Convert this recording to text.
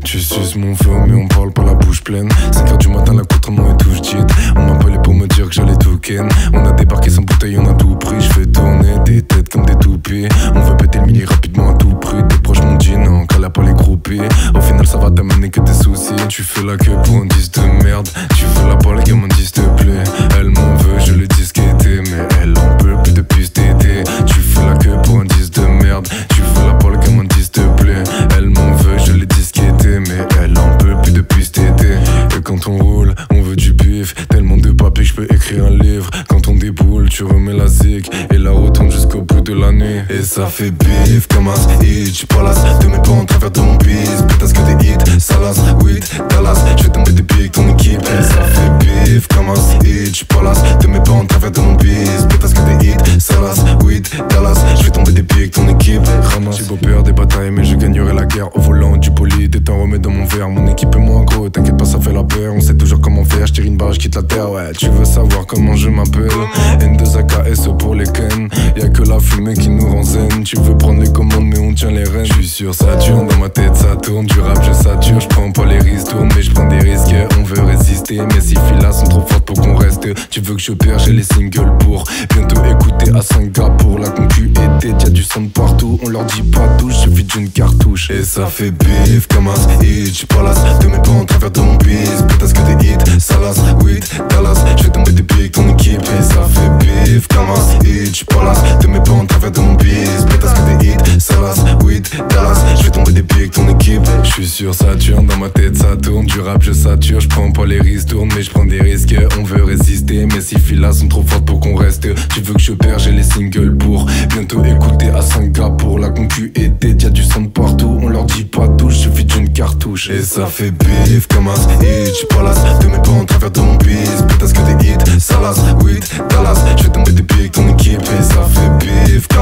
Tu suces mon flow mais on parle pas la bouche pleine. 5h du matin l'accoutrement est tout cheat. On m'appelait pour me dire que j'allais tout ken. On a débarqué sans bouteille, on a tout pris. Je fais tourner des têtes comme des toupies. On veut péter le mini rapidement à tout prix. Tes proches m'ont dit non, qu'elle a pas les groupies. Au final ça va t'amener que des soucis. Tu fais la queue pour un disque de merde. Tu fais la balle comme un disque te plaît. Elle m'en veut, je le disque était. Mais elle en peut plus depuis cet été. Tu fais la queue pour un disque de merde. Tu fais la balle comme un disque te plaît. Elle m'en veut, je le disque était. Mais elle en peut plus depuis cet été. Et quand on roule, on veut du pif. Tellement de papier que je peux écrire un livre. Quand on déboule, tu remets la zig et la retourne jusqu'au bout de la nuit. Et ça fait bif comme un hit. Palace, te mets pas en travers de mon bise. Pétasse que des hits, Salas, weed, Dallas. Je vais tomber des pics, ton équipe. Et ça fait bif comme un hit. Palace, te mets pas en travers de mon bise. Pétasse que des hits, Salas, weed, Dallas. Je vais tomber des pics, ton équipe. Ramasse. J'ai beau perdre des batailles, mais je gagnerai la guerre. Au volant du bolide, et t'en remets dans mon verre. Mon équipe est moins gros, t'inquiète pas, ça fait la paire. On sait toujours comment faire, je tire une barre, je quitte la terre. Ouais, tu veux savoir comment je m'appelle? N2AKS pour les ken. Y'a que la fumée qui nous rend zen. Tu veux prendre les commandes, mais on tient les rênes. Je suis sûr, ça tourne dans ma tête, ça tourne. Du rap, je sature, je prends pas les risques, tourne, mais je prends des risques. On veut résister, mais ces filles-là sont trop fortes pour qu'on reste. Tu veux que je perds, j'ai les singles pour bientôt écouter à Singapour. La concu est tête, y'a du son de partout. On leur dit pas touche, suffit d'une cartouche. Et ça fait bif comme un hit. Palace, te mets pas en travers de mon bise. Pétasse que des hits, Salas, weed, Dallas. Je vais tomber des pics, ton équipe. Et ça fait bif comme un hit. Palace, te mets pas en travers de mon bise. Pétasse que des hits, Salas, weed, Dallas. Je vais tomber des pics, ton équipe. Je suis sûr, ça tourne dans ma tête, ça tourne. Du rap, je sature, je prends pas les risques, tourne, mais je prends des risques. On veut résister, mais ces filles-là sont trop fortes pour qu'on reste. Tu veux que je perds, j'ai les singles pour bientôt écouter à Singapour. La concu est tête, y'a du son de partout. On leur dit pas touche, suffit d'une cartouche. Et ça fait bif comme un hit. Palace, te mets pas en travers de mon bise. Pétasse que des hits, Salas, weed, Dallas. Je vais tomber des pics, ton équipe. Et ça fait bif